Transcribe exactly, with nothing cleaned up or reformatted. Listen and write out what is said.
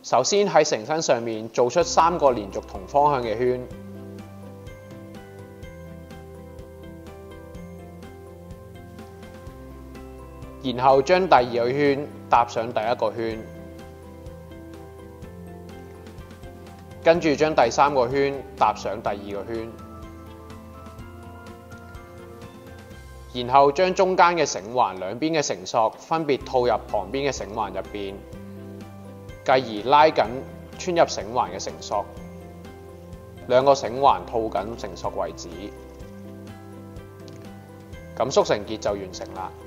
首先喺繩身上面做出三個連續同方向嘅圈，然後將第二個圈搭上第一個圈，跟住將第三個圈搭上第二個圈，然後將中間嘅繩環兩邊嘅繩索分別套入旁邊嘅繩環入邊，繼而拉緊穿入繩環嘅繩索，兩個繩環套緊繩索為止，咁速成結就完成啦。